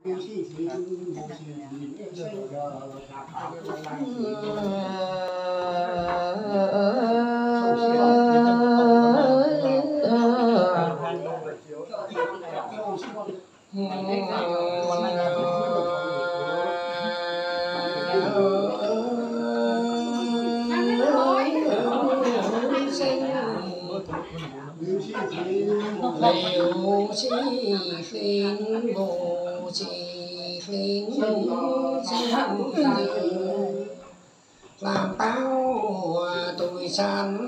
Liễu chi khinh vô chi khinh sinh làm bao tuổi san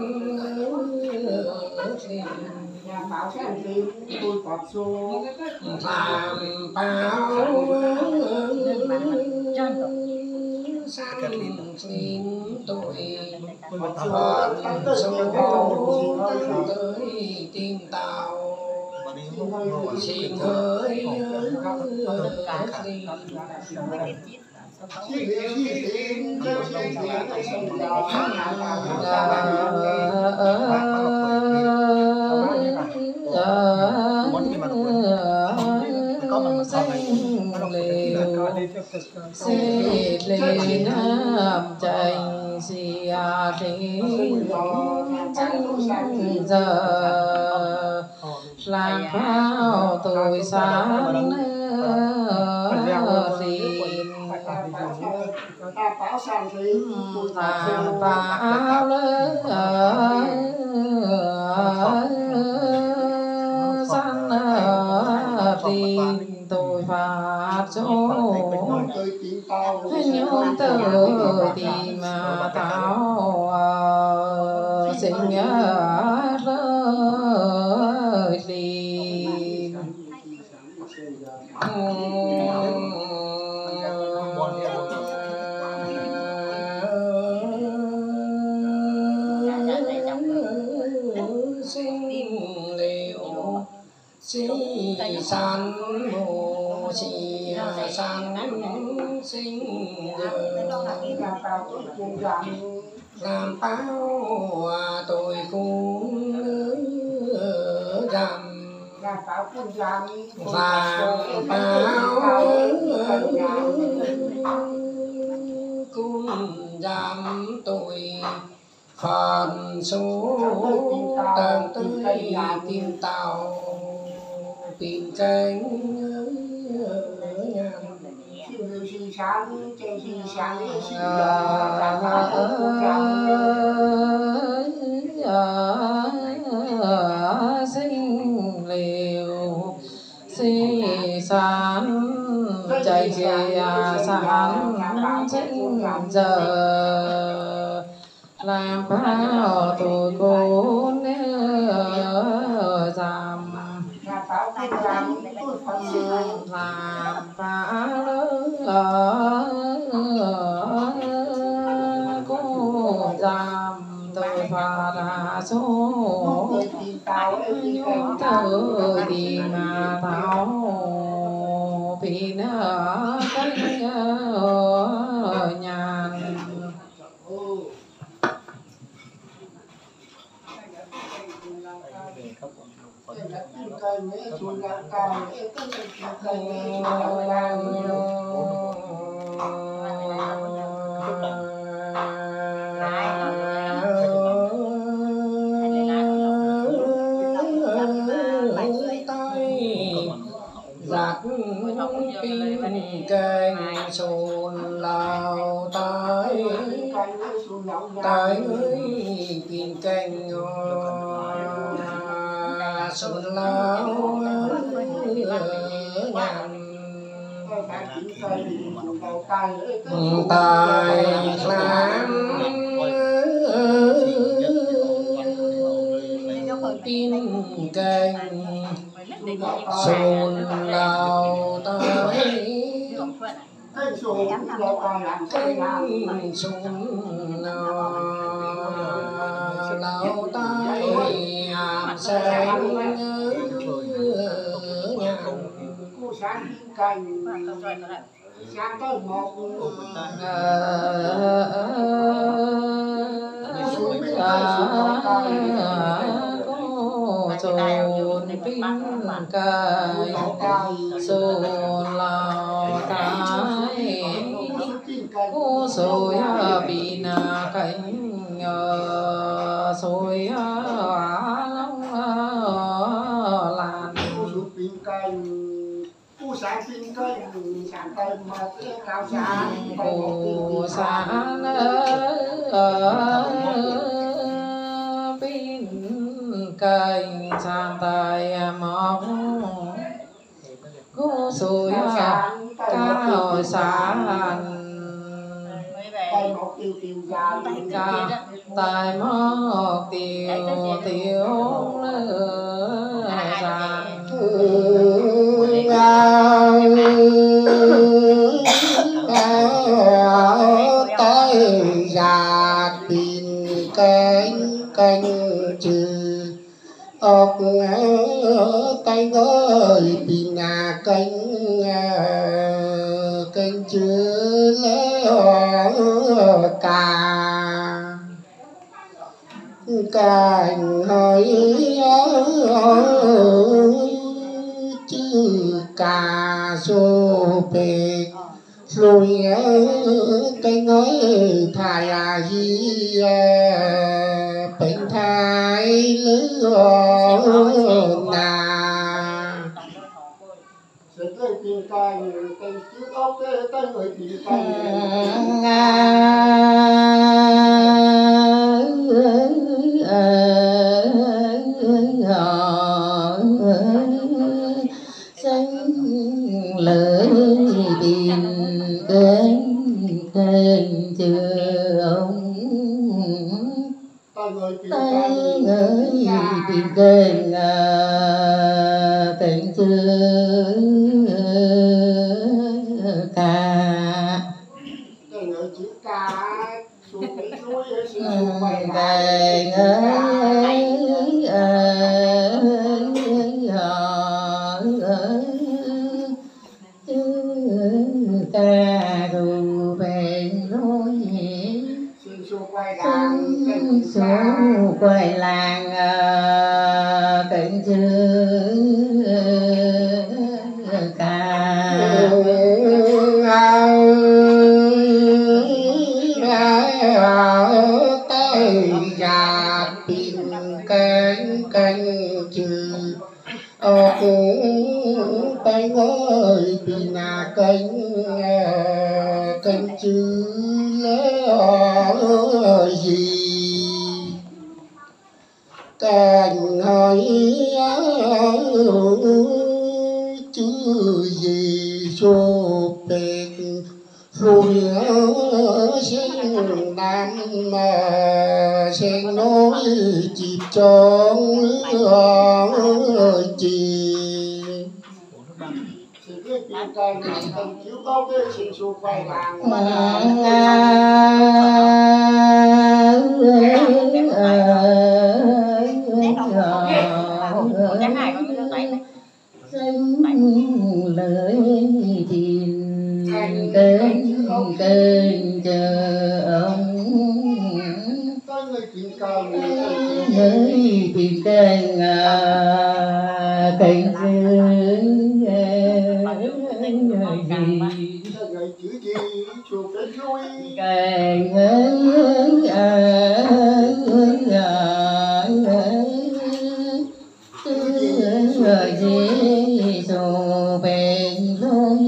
bảo sáng thì tôi có số làm bao san sinh tuổi còn số tới tìm tàu xin hỡi xếp lên nam tranh xì thế tranh giờ làm bao tuổi sáng làm bao lớn sanh tin tôi phát số nhung từ tìm thảo sinh lời tìm sinh liệu sinh san mô chi san sinh làm bao tôi cũng rằm và bao cũng dám tôi phần số tầng tới tìm tàu tìm cánh sinh liều xì san chạy chè san sinh giờ làm bao tôi cố giảm làm phá cô giảm tôi phá ra số nhung thơ đi mà thảo vì nó cánh nhàn giặc pin canh sồn lao tới tới pin canh sồn lao tài làm pin canh sồn lao tới canh sồn lao tới hàm sen sáng cành sáng tới một chồn pin cài sồn lao sôi pin cánh sôi long làn pin cánh cô sáng pin cánh sáng tay mà cao sáng cô sáng pin cánh sáng tay mọc cô sôi cao sáng tay một tiêu dài tài mọc tiêu tiêu giàn tay già tìm cánh trừ ốc tay ơi tìm cánh trừ lỡ cành hỏi chứ cà sô bê rồi cái nói thai gì bệnh thai lứa nà sẽ tới pin cành cây chứ ốc tới người pin cành xanh lời điền kênh chưa ông tay người pin kênh chưa ca tay người chữ ca xuống cái núi xuống quay kênh ta dù bền lối xuống quay làng cạnh chưa ca tay già pin cánh trừ tay ơi pin cánh trừ lỡ gì cành hỏi chứ gì số bền rồi sinh nam sinh nói chịp trong chị pin cành chiếu tóc sinh xuống quay làng xanh lời điền kênh chờ ông người pin cành người pin kênh người chữ gì chùa cái núi kênh người gì dù bền lối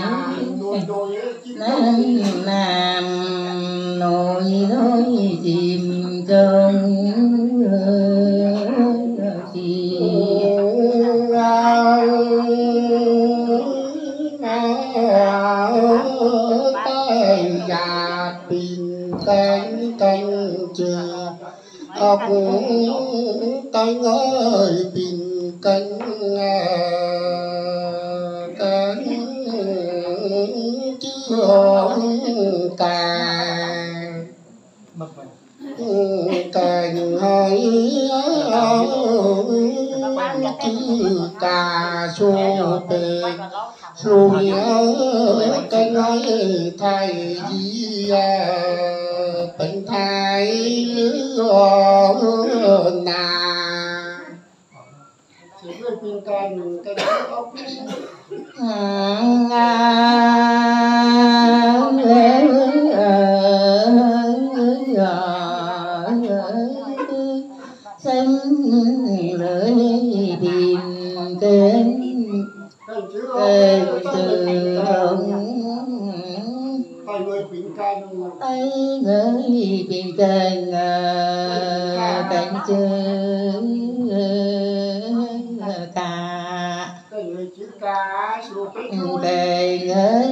nam nỗi lối chìm trong tay già pin cánh trừ tay ơi pin cánh chưa cành hỏi chứ cà sô bê rồi cái nói thai gì bệnh thai lứa nà chỉ người pin cành cái ốc tay người bình canh tay người bình canh canh chừng ca tay người chữ ca số cái chuối canh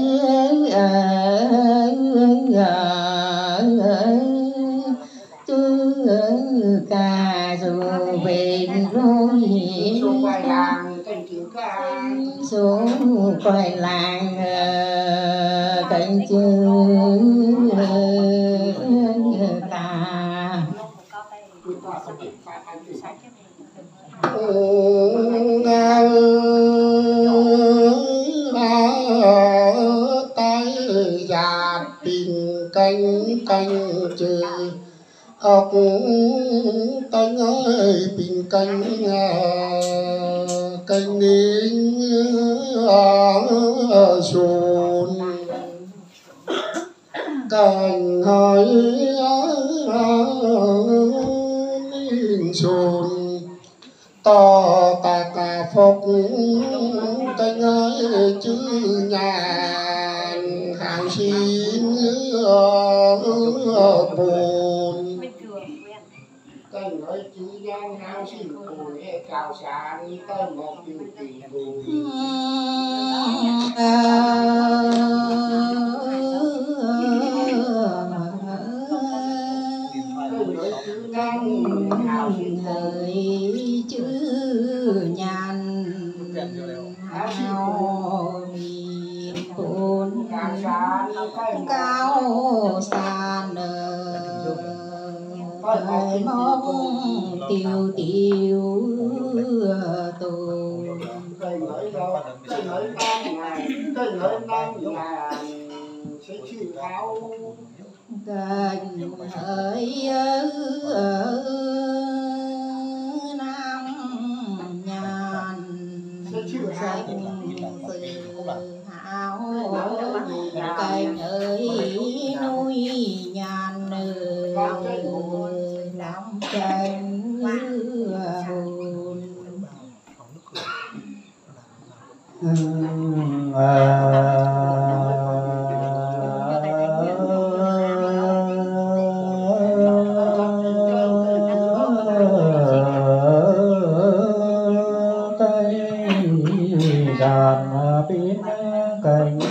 chữ ca dù bên rồi số quay làng canh chữ ca số quay làng canh chữ ca tay giạt tình canh canh chữ ốc canh ơi tình canh canh nín xuân canh hơi nín xuân to tạc phục canh ơi chữ nhàn hàng xin buồn canh người chữ giang hao xin buồn nghe cào sáng tay một điều tình buồn lời chữ nhàn hao niềm buồn cao xa thời mong tiêu tiêu tù cây ngợi đâu cây ngợi năm ngàn sẽ chịu áo gần hỡi nam nhàn danh sự hảo cành ơi núi nhàn làm tranh hồn cành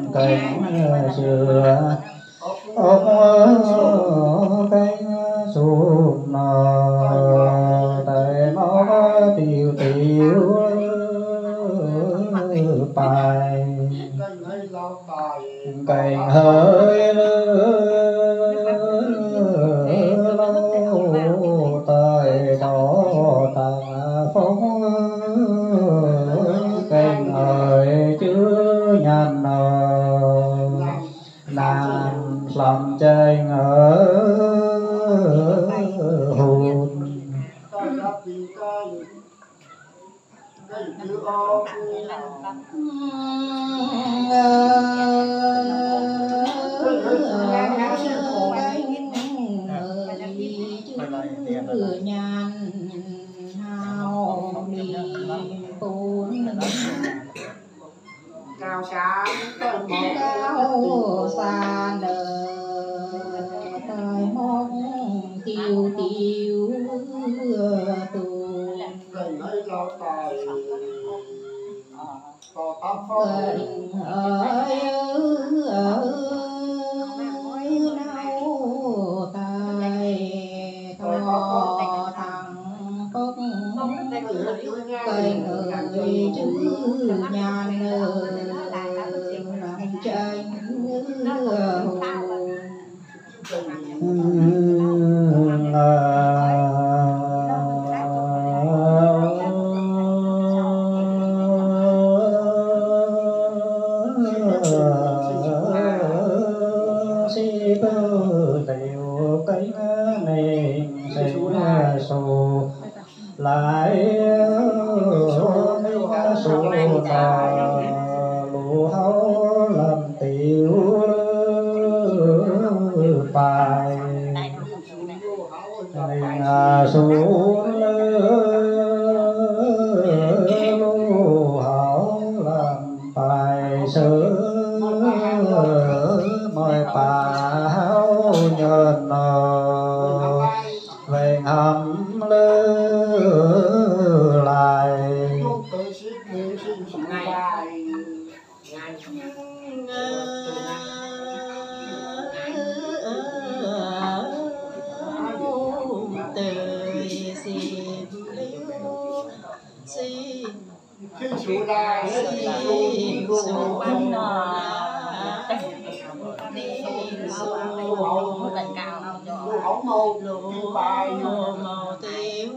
sữa ốc cành sụp nở tay máu tiêu tiêu bài cành hơi lâu tay đó tàng phóng cành hơi chứa nhàn nàng làm tranh ở hồn nhàn hao niềm buồn cao sáng cao xa nở tai mong tiêu tiêu tù cành ấy lo tài to tóc cành ơi nâu tài thọ thằng phúc cành ơi chữ nhàn làm tranh si bơ tiểu cánh nền xanh sổ lại số tà lũ háo làm tiểu bài nên số lũ háo làm bài sơ mọi bảo nhân về hầm lư lại khi chủ đài khi chủ băng ống màu kim bài màu tiêu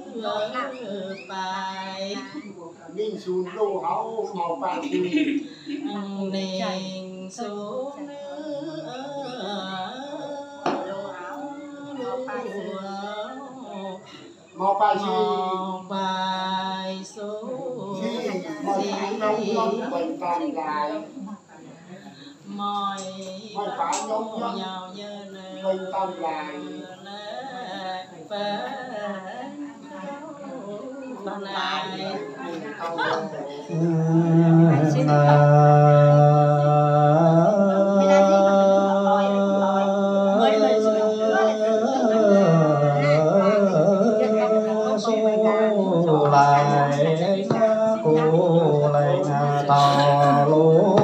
bài ninh xuống lô hấu màu vàng nền xuống màu bài gì bài số màu phải nông bệnh tàn lại mỏi phải nông nhau như bệnh tàn lại tàu lúa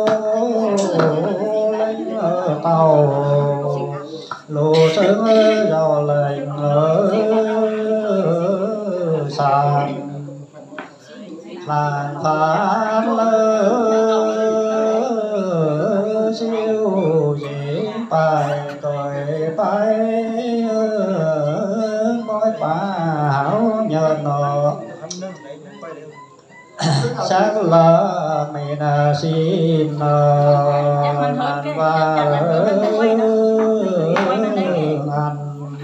tàu lúa sớm do lệnh sàn làng phát lơ siêu dĩ bài tội bài nói bảo nhân nọ sáng là mình xin ngàn và ăn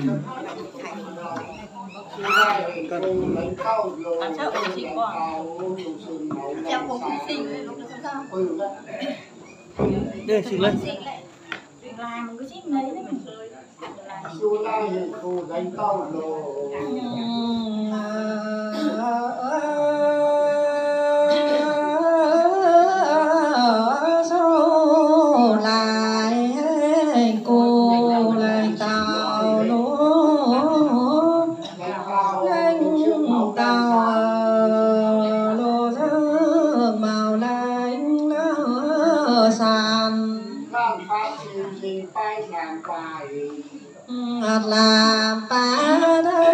làm sao ở chị con cháu cũng xinh lúc đó sao đây xinh lên làm một cái chiếc lấy đấy mình xua la hiện khu đánh tàu lồ số lại cô lại tàu lúa lanh tàu lúa màu lanh lỡ sàn làm phát chiều gì bay làm bài làm ba đó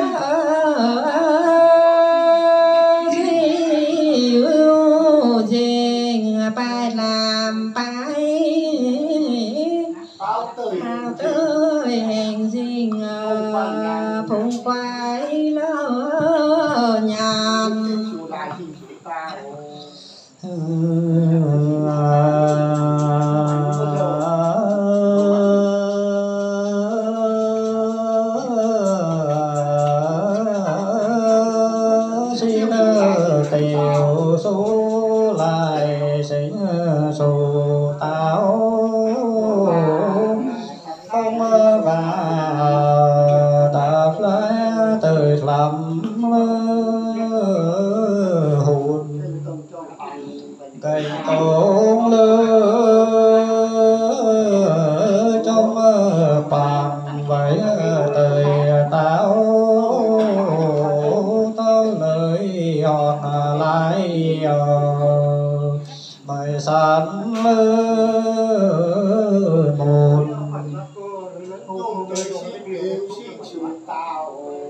bài làm bài báo tới bao tới hẹn riêng phụng quái lỡ nhàn chủ đại thì chủ tao xin tiểu số lại xin số táo không và đạp lá từ lắm hồn cây tốn lơ trong bằng với đời táo tao lời hòn lại mày sẵn mồn không tới xin liều xin chủ tao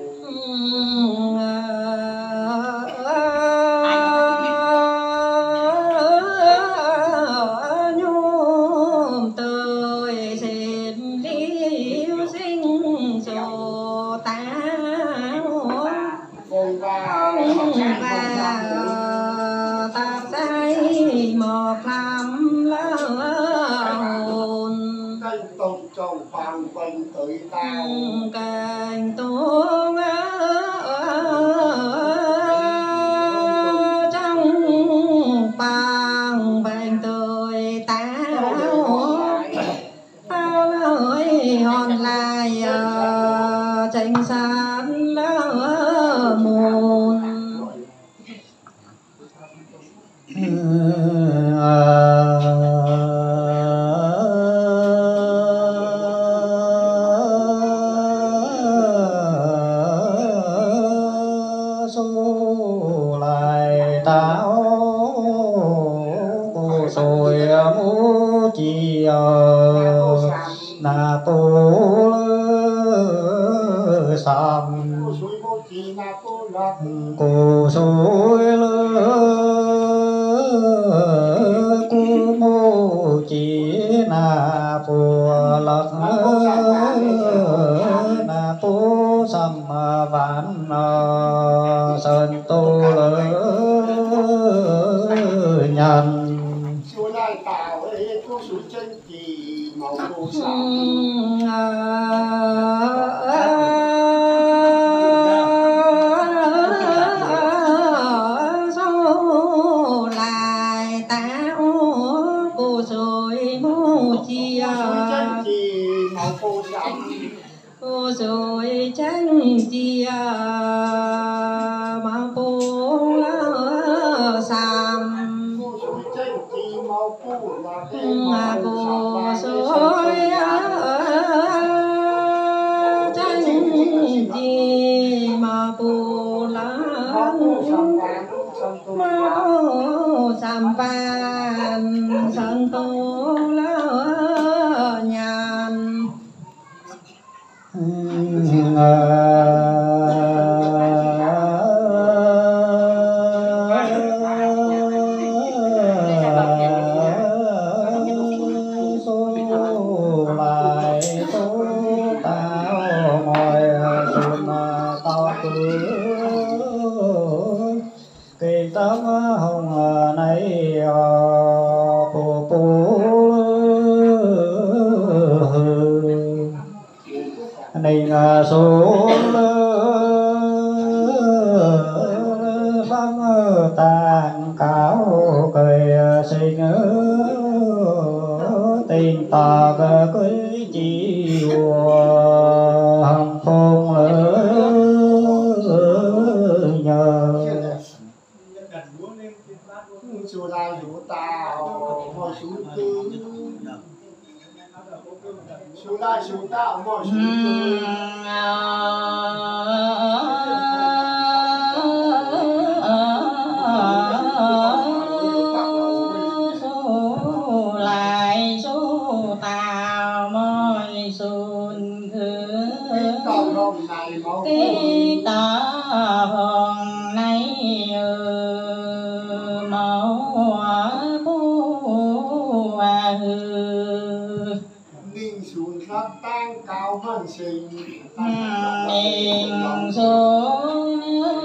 nhôm tơi xin liêu sinh số táo cùng và tạp say một lắm lỡ hồn canh tông trong hoàng quanh tới tao cành tuông trong bằng vành tươi táo tao lời hòn lại tranh sán lỡ mồn chi na tu sam cô suối cô mô chỉ na phùa lật na tu sam vạn sơn tu nhân Chúa lại tạo ấy cô xuống chân kỳ màu đồ số lại tạo cô rồi mô chia cô rồi chân chia mà cô lỡ xàm mà cô rồi chân chi mà cô lỡ mau sam pan san tô lỡ nhàn kỳ tấm hồng này phù phù ninh xuống băng tàn cáo cười sinh tình tạc cưới chiều hồng phong nhờ Chúa lại rủ tạo mọi chú tư Chúa lại rủ tạo mọi chú tư số lại số tạo mọi xuân khứ Cầu đồng này máu cái tà hồng này Ninh xuống khắp tăng cao hơn sinh Ninh xuống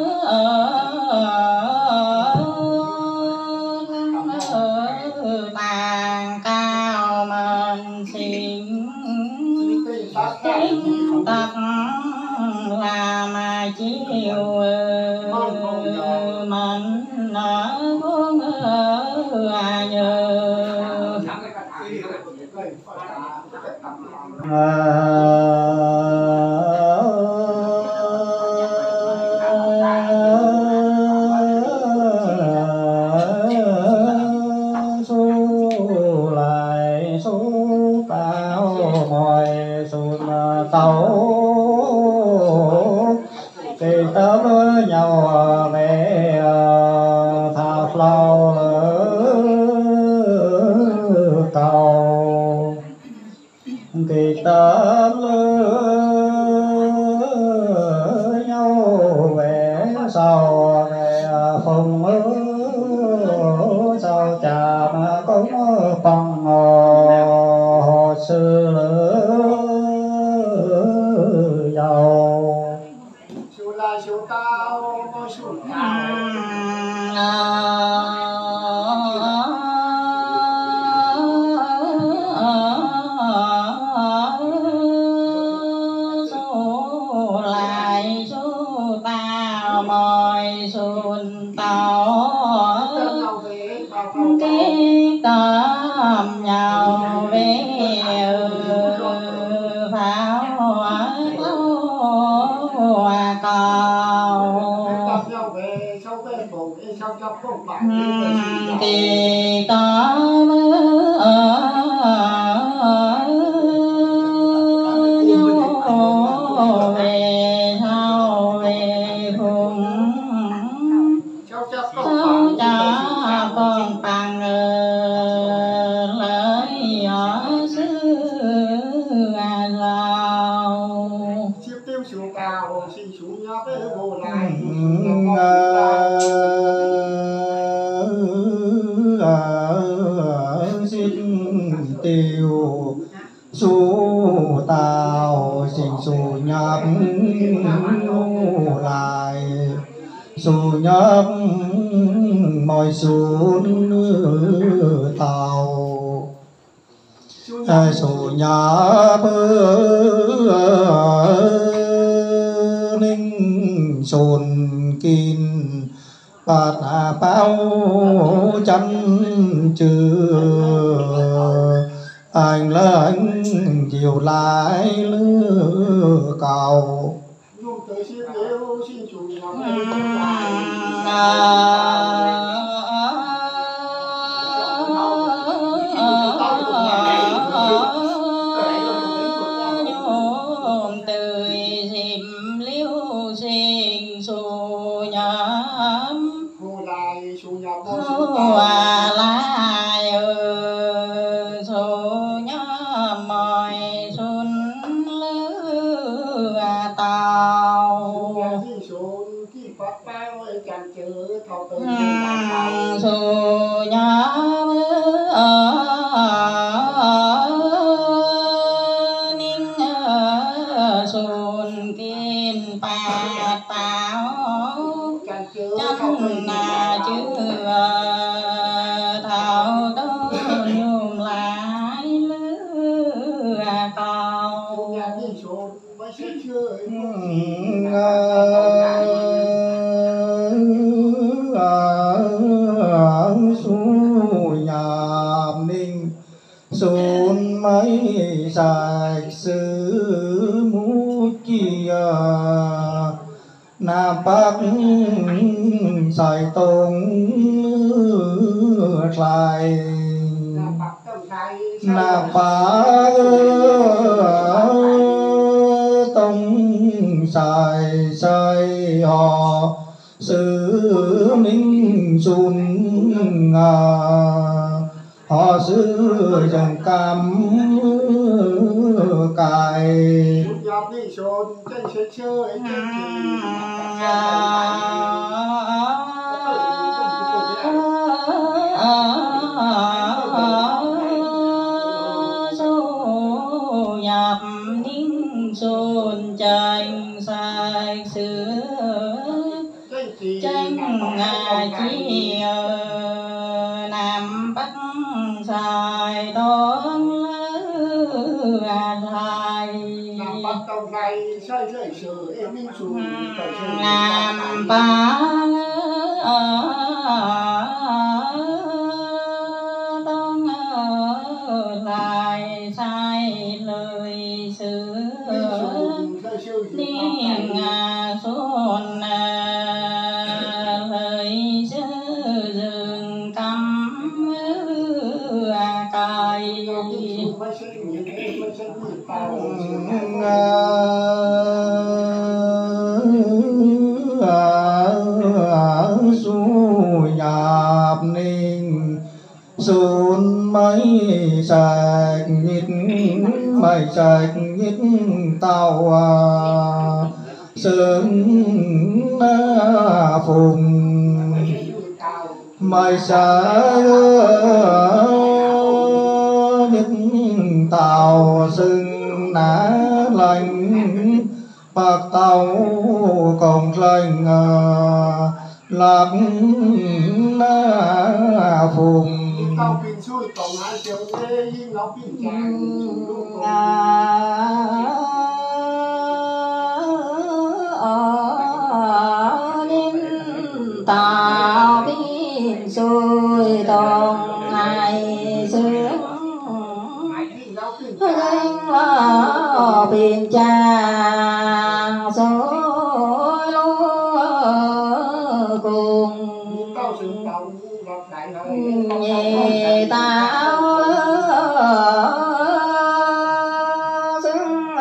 tàng cao mình sinh Kinh tật là mà chiều mình muốn nhờ số lại số cao mọi xuân tấu kỳ tớ với nhau về thả phlau cầu kỳ tớ nhau về sau về phong sao chạm cũng bằng hồ sư giàu Chúa lại chúa cao mọi chú số lại số tạo mọi xuân tàu cái tầm nhau về pháo kỳ ta về thao về vùng sao cha con bằng lời tiêu su tao sinh su nhập lại su nhập mọi xuống tàu su nhập ninh sồn kín bát bao chân chưa anh là anh chiều lại lứa cầu xuân mấy sạch sứ mũ chia nam bắc sài tông lại nam bắc tông sài sài họ sứ minh xuân họ xưa dòng cam cài nhập ninh xuân tranh sai xưa tranh chia nam bắc sài đón lại nam bắc đông lại sai lời xưa niên xuân lời xưa rừng cắm cài su nhập ninh xuân mấy sạch nhít mấy sạch nhít tàu sớm phùng mấy sạch nhít tàu sưng ná lành bạc tàu còn lành lạc phùng tao biết xuôi tòng ngày xưa danh lo biển trà xôi lúa cùng nhẹ tao xứng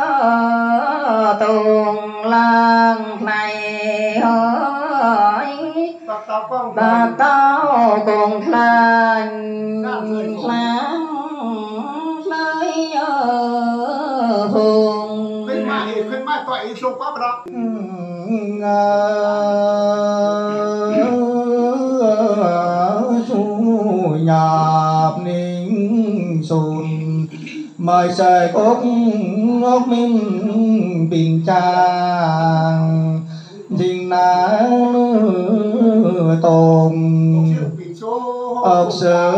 tuồng làng này hỏi bạc tao cùng làng láng lấy phùng khuyên mai tội sụp quá đó su nhập ninh xuân mời sài cốt ngốc minh bình trang dinh ná tồn ốc sở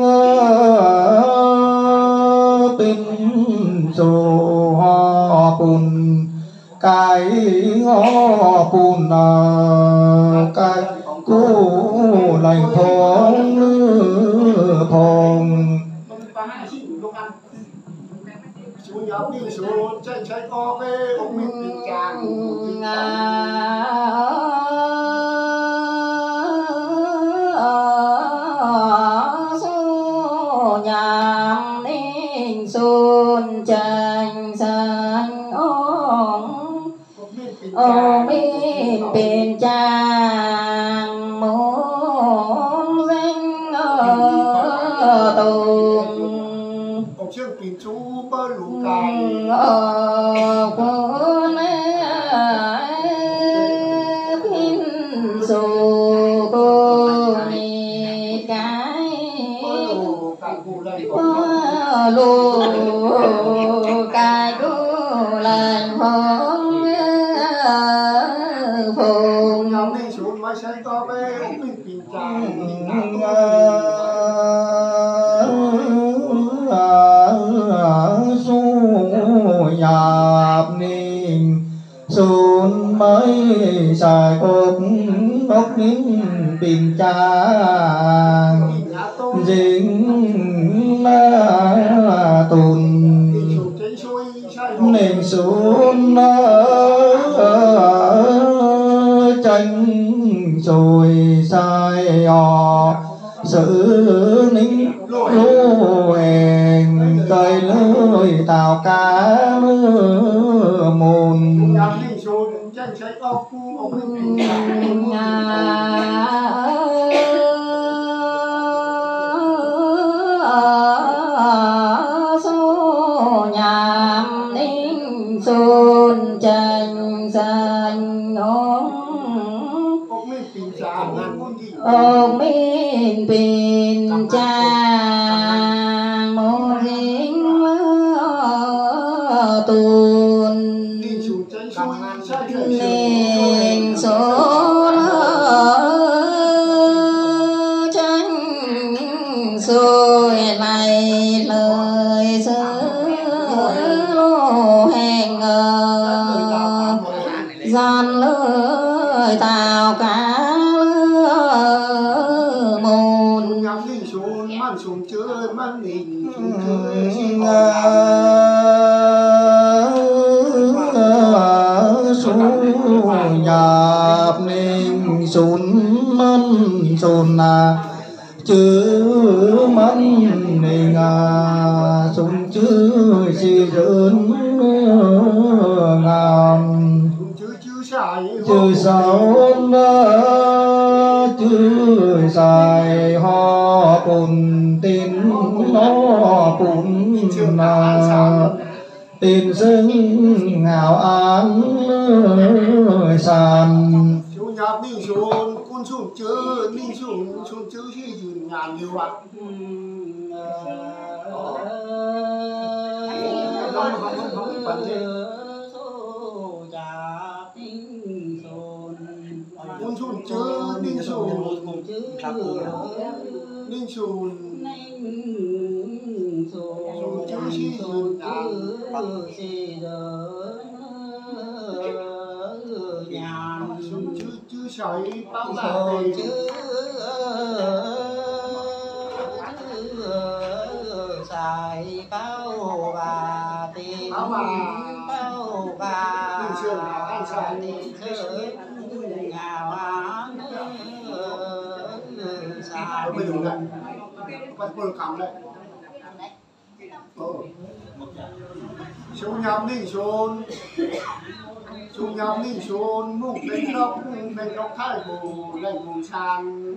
bình dù ho bùn cái ngõ bùn cái cú lành phong phong chú nhóm đi xuống chạy co về ông mình tình trạng số nhàm ninh xuân tranh xanh ông minh bên trang muốn danh tùng ông trước tình chú bơ lũ cài quân pin dù cô ni cái lù cái lù lành phong phùng nhóm đi xuống máy xe co về ông mình tình trạng su nhạp ninh xuân mới xài cốt ngốc nín bình trang dính tùn nên xuống tranh rồi sai sự nín lô hèn cây lưới tàu cá mùn số nhàm ninh xuân tranh xanh ông minh bình trang một dính tuôn nên số tranh xuôi này lời lô hẹn gian lời tàu cá môn xuống chơi man mình xuống nhạp ninh xuân mân xuân chứ mân ninh xuân chứ si dưỡng ngàm chứ sáu chứ xài ho bùn tin nó bùn tin sinh ngào án sàn chú nhạc ninh xuống con xuống chớ ninh xuống chớ khi dùn nhàn nhiều ạ con xuống chớ ninh xuống ninh xuống chớ khi dùn nhàn chứ sợi bao giờ xài bao bà tiền bao bà tiền ngào án xài bây giờ này bắt bơ cầm đây xuống nhắm đi xuống nhắm đi xuống múc bên góc thái hồ lên vùng sàn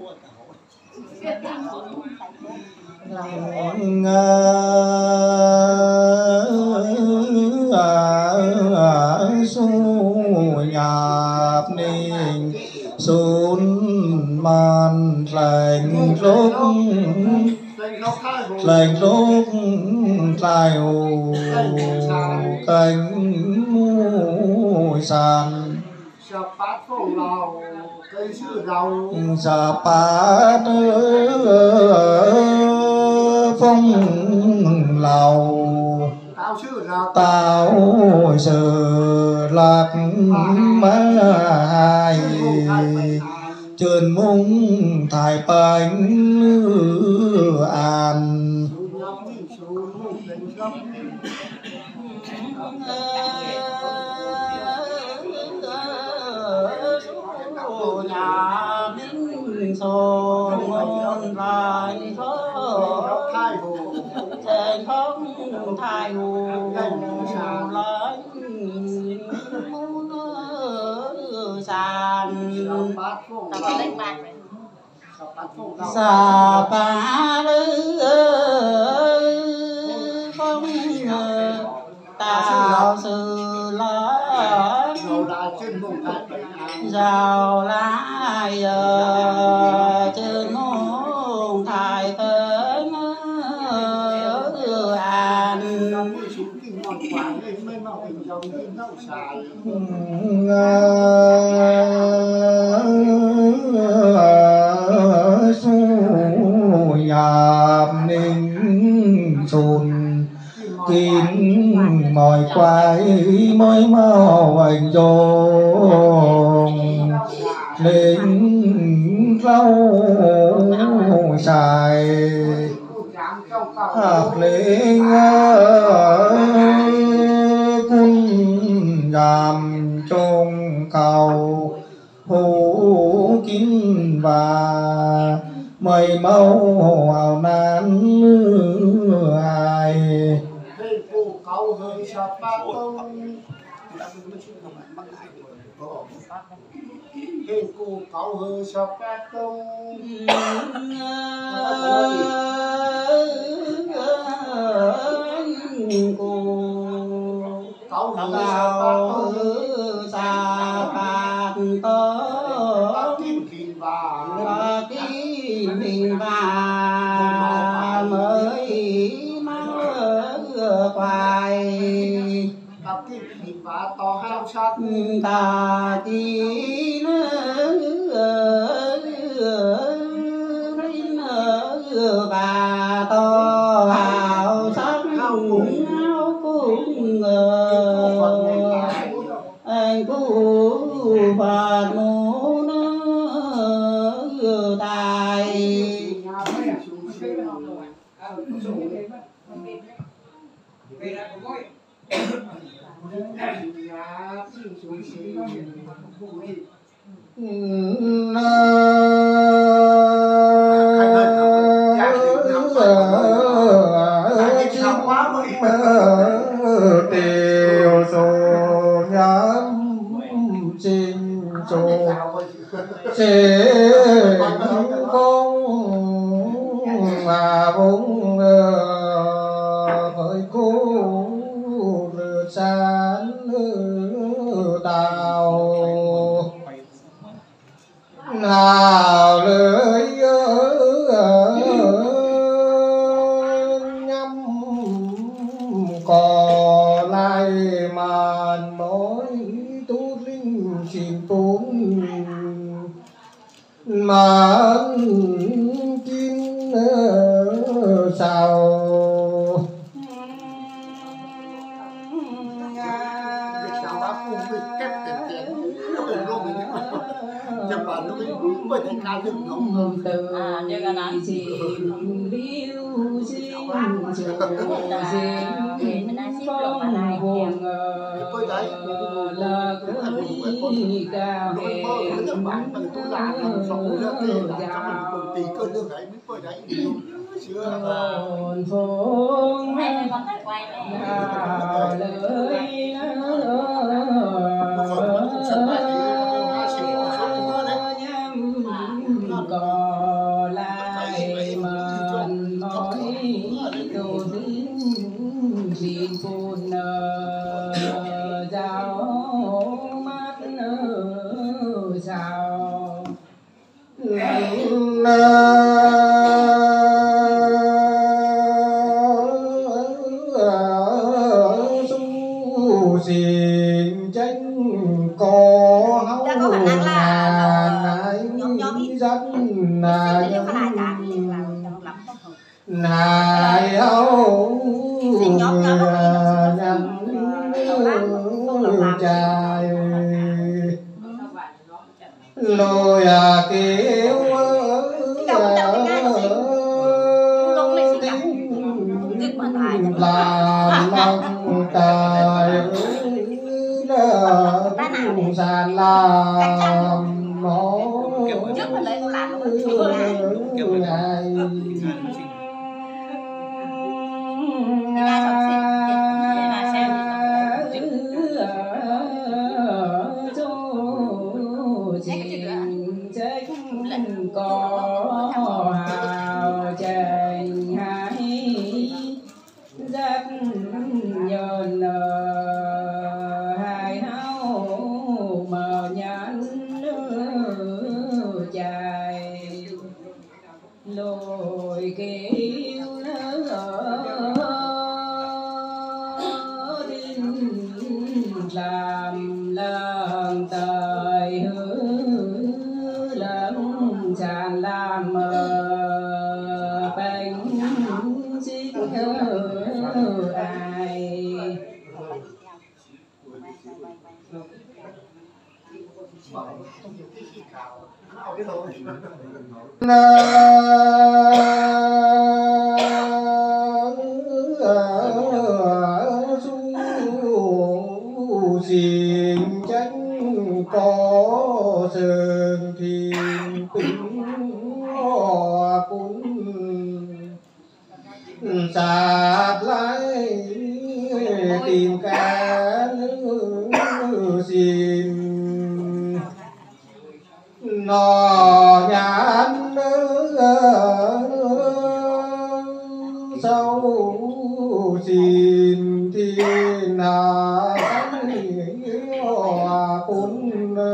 su nhạp ninh xuân man lành lúc lại hồ cánh mùi sàn sập bát phong lầu cây sư đầu sập bát phong lầu tao sư là tao sự lạc mai trơn mông thải bánh an nhà minh sồn ngôn lại thơ trời không thay hồ lấy muốn sàn sa pa phong tạo sự lớn giàu lại trên nông thái tên an su nhàm ninh sùn kín mỏi quái mới mau hành dồn lính lâu xài học lính quân giảm trong cầu hú kín và mây mau hào nan ai câu hơi sập bát tông hình cụ câu hơi sập bát tông câu hơi sa bát tơ kim kìm và mới mở quài kim kìm và to hao sắc ta tin và to hào sắc áo cũng anh cũng phật môn tài tiêu số nhắm chinh số chế công mà vốn với cô lừa chán đào nào lưới nhắm cò lại màn mối tu linh chìm tốn màn kín sao từ gì liêu sinh chủ phong buồn là cái cao hệ hồn phong có lại màn nói đồ dính xin phun giáo mắt sao su xiên chánh có hấu ngài rất nài nài hấu nhắm trai lôi kêu tiếng làm lòng tài sàn làm món có hào chàng hái rất nhờn hai háo mờ nhắn dài lôi kêu làm lần thời hứa lần tràn làm bánh xích ai su xiên chánh có sơn thiên tính hoa cún sạt lái tìm cá nước xiên nó nhãn sâu xin thiên hòa cún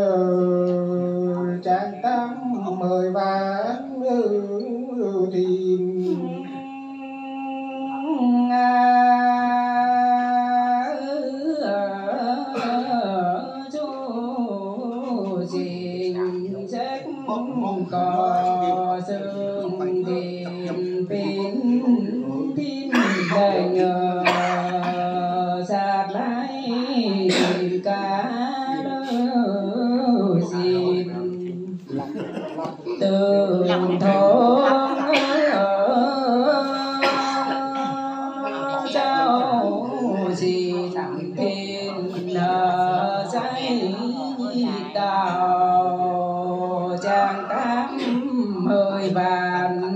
trang tám mời ván thiên có sương thiên bên thiên đời nhờ sạt lái tìm cá đơ xin từ thôn cháu xin thiên nở giấy đào trang cám hơi bàn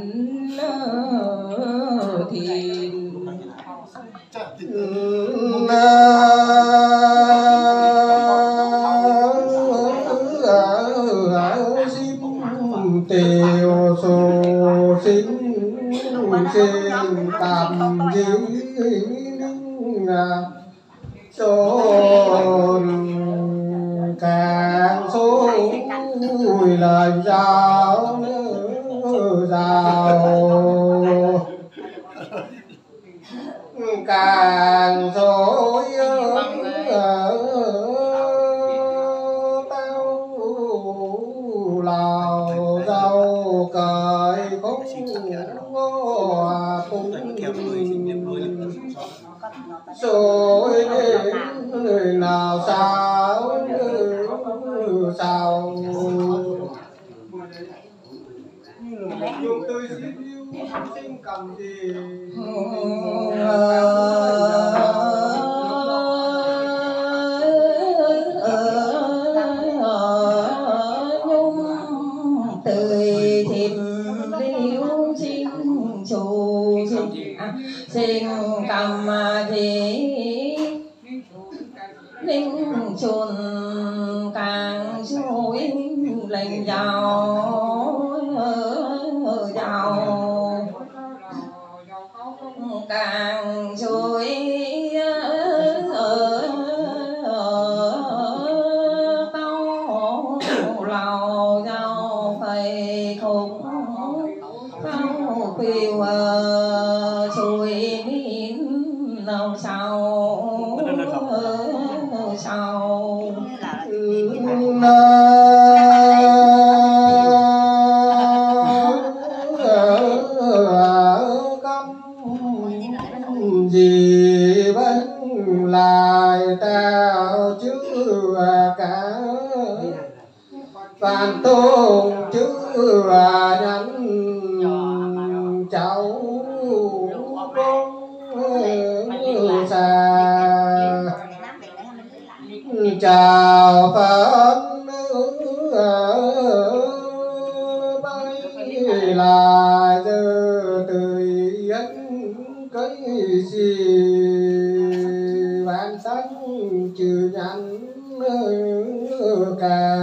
thiên tiêu số xin tạm dưới chôn càng số lời giáo giáo càng dối tao lào rau cởi cũng rồi đến người nào sao sao dùng tôi xin cầm gì tươi thịt liễu xin chủ xin cầm gì linh chuồn càng suối lành giàu giàu càng suối tao lào giàu phải không tao phiêu suối miền lòng sau gì vẫn lại tao chứ cả vạn tôn chứ nhắn cháu con xa chào phật bay lại giờ tươi ấn cái gì bản tánh chữ nhắn cả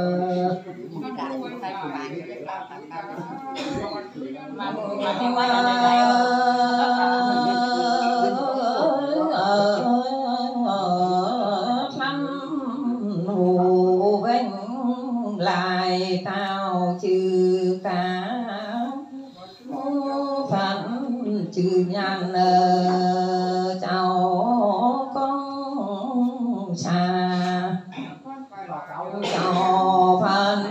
lại tao chữ cả phận chữ nhàn cháu con xa cháu phận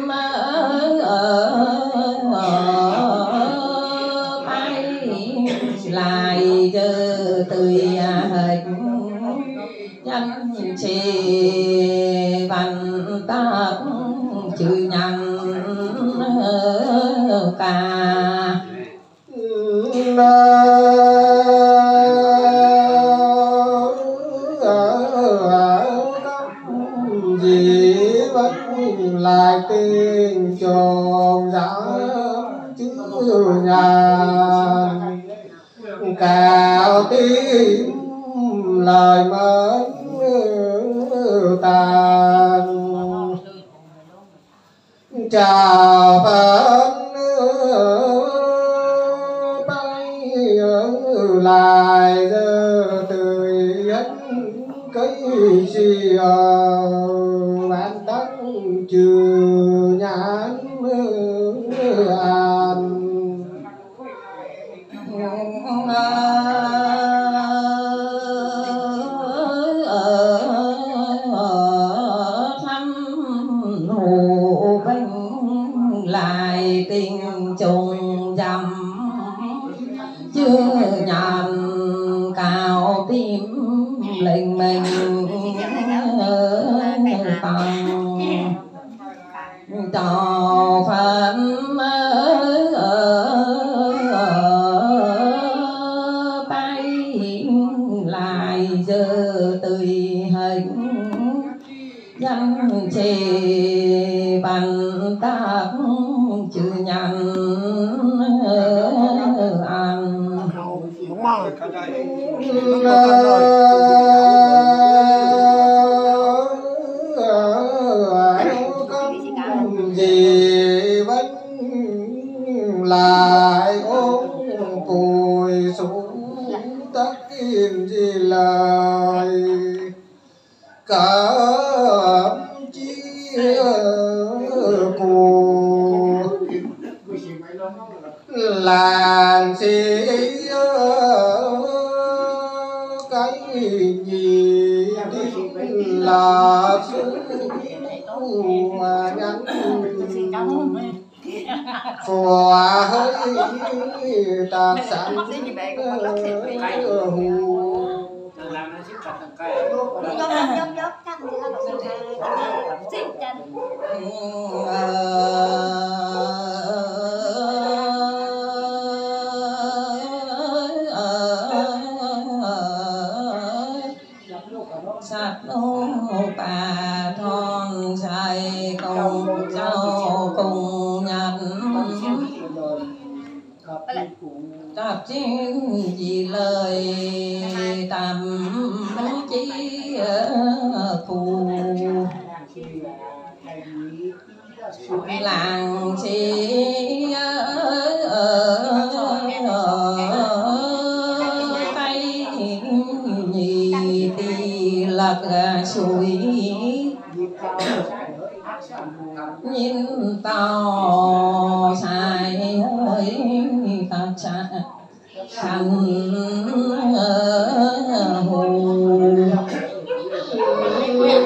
bay lại giờ tươi hình nhân chi văn tác chữ nhàn ca gì vẫn lại tình tròn giá chứ nhàn cao tiếng lời mến tàn chào phật bay lại giờ tươi ấn cái gì bản tánh chưa nhãn an lại tình trùng dầm chưa nhàn cao tim lệnh mình tòng trò phận bay lại giờ tươi hình danh trì văn tác chữ nhàn ăn gì vẫn lại ôm cùi xuống tất kim gì lời cẩm chia của làng sĩ cái gì là sự nhắn phù hơi tạc sẵn sát nô bà thon dài cùng cháu cùng nhặt tạp chiến gì lời tạm chí phù làng sĩ tay nhì tì lạc suối nhìn tao sai hơi ta cha khăn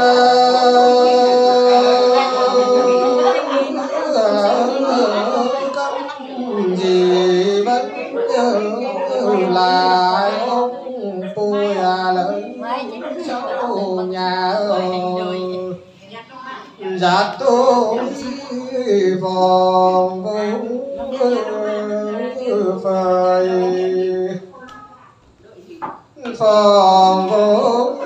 gì vẫn lại tôi lớn sâu nhà giặc tôi vòng phơi phòng vốn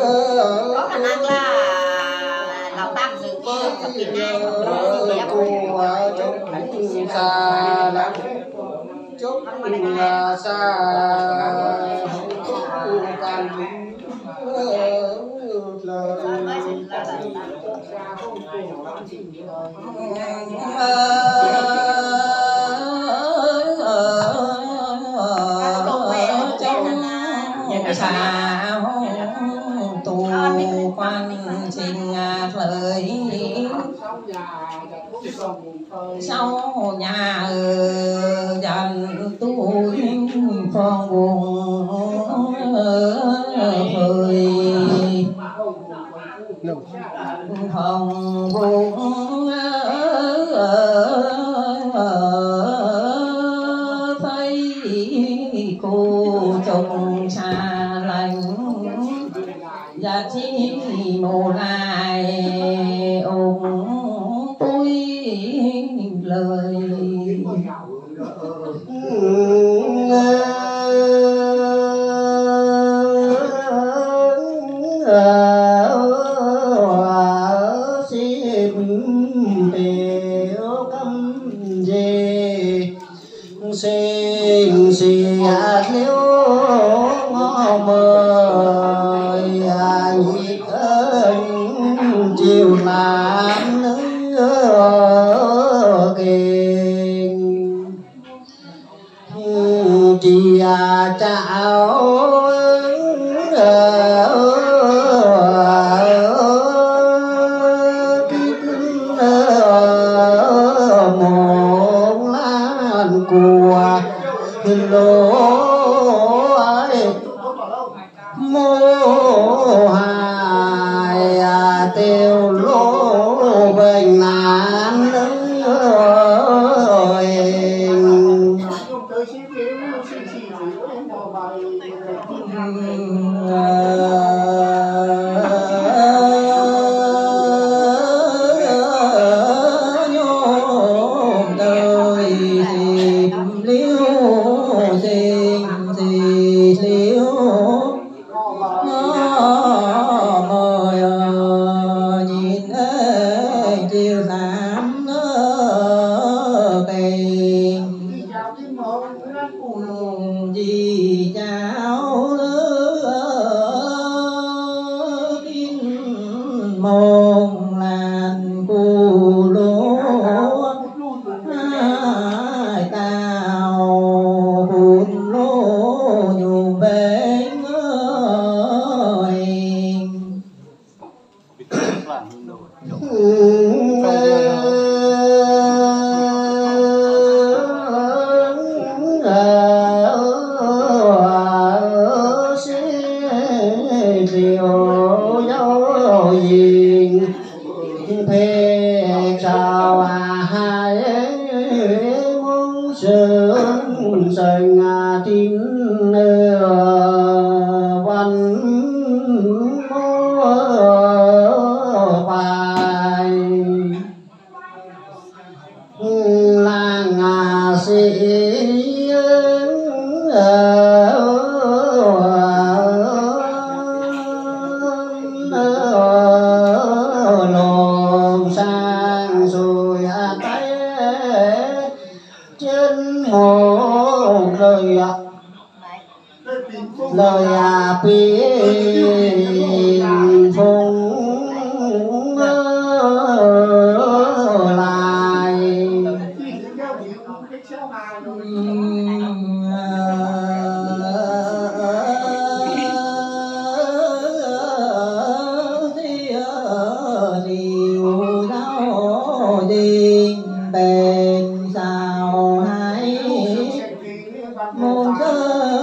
của chúng xa lắm chúc xa càng sao tu quan trình lời sau nhà dần tu phong buồn phơi phong buồn thấy cô chồng xa lạnh giá trị mồ lại ôm tôi lời xin xin liễu ngõ mời nhị ơn chiều làm nữa kinh chị chào của lỗ ấy mô hài tiêu lỗ bệnh nạn gì cháu mong làn cu lỗ hai tao hùn lỗ nhung bên ơi phê chào hai muốn sướng sân tin văn bài làng sĩ lồn sang rồi tay trên một lời bình phong lại liều đau điên bền sao hay môn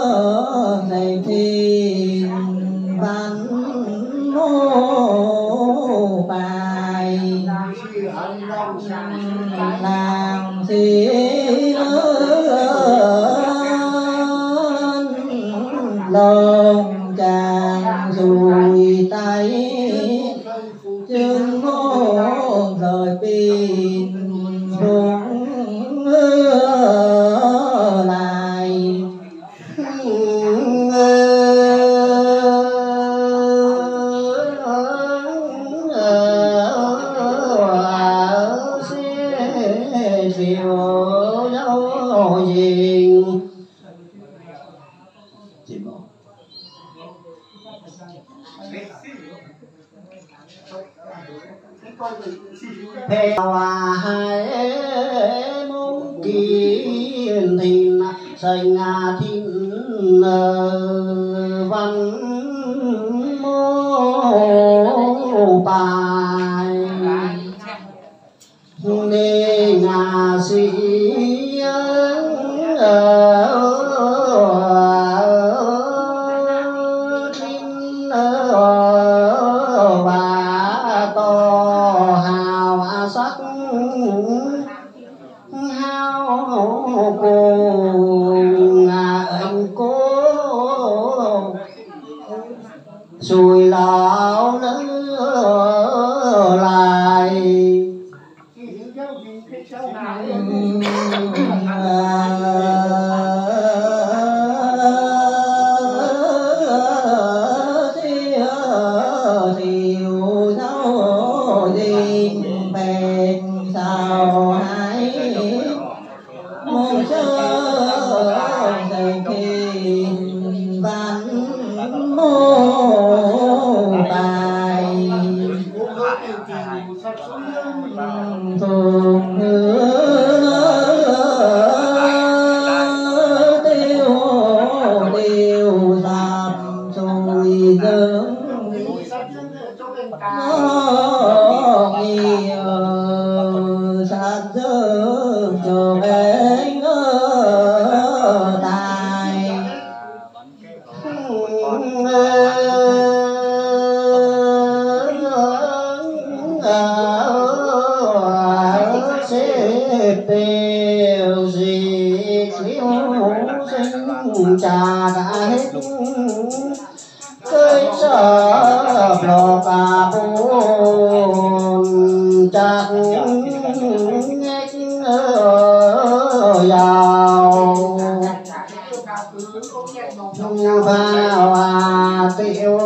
thơ này thiên văn mô chàng rùi tay chân ngôn rời pin xuống lại diệu dấu diện theo hai mong kiến thìn sinh thiên văn mô bài ni nhà sĩ và to hào sắc hao cùng anh cố xùi lão nữa lại thiều thấu dinh bèn sao hãy mong sơ dày kinh văn mô bài thường tiêu tạm rồi dâng sát dâng cho anh tài xếp tiêu diệt liễu sinh trà đã hết cây sập lò cà bồn chắc ngách giàu vào tiểu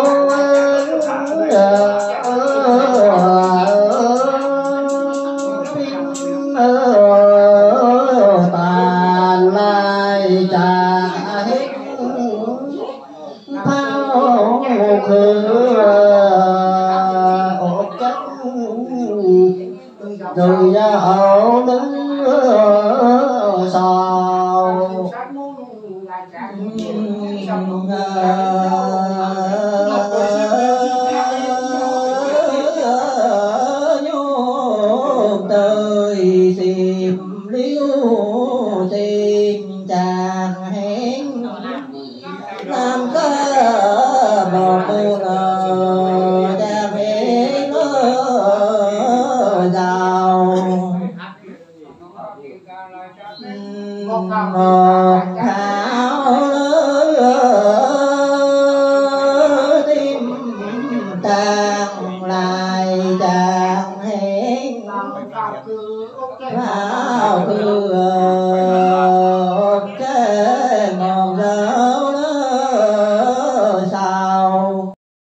tàn lai trả hết phao khứ ổ chất rồi dạo lứa sầu nhôm tới dịp liễu tình chàng hẹn làm ca một chàng hẹn giàu một thảo tim tàng lại chàng hẹn vào cửa